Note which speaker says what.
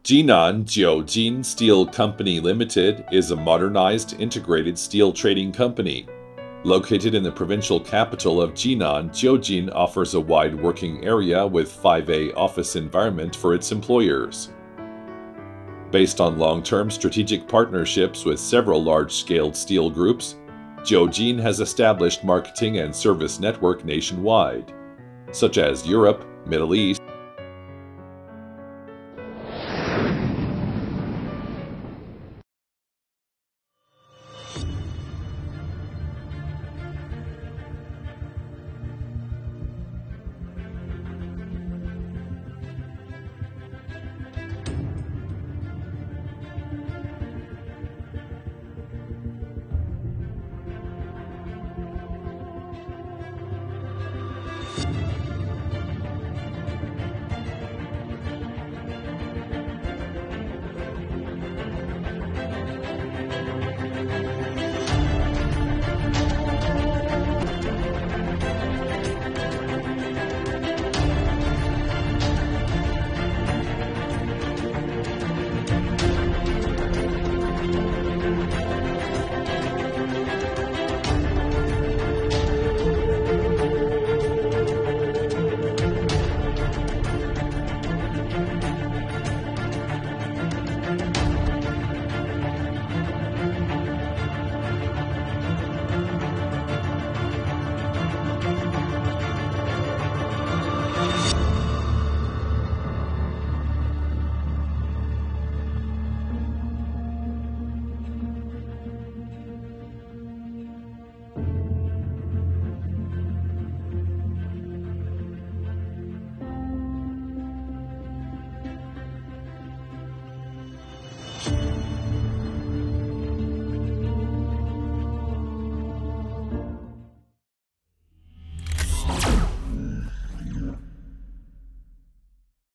Speaker 1: Jinan Jiujin Steel Co. Limited is a modernized integrated steel trading company. Located in the provincial capital of Jinan, Jiujin offers a wide working area with 5A office environment for its employers. Based on long-term strategic partnerships with several large-scale steel groups, Jiujin has established marketing and service network nationwide, such as Europe, Middle East,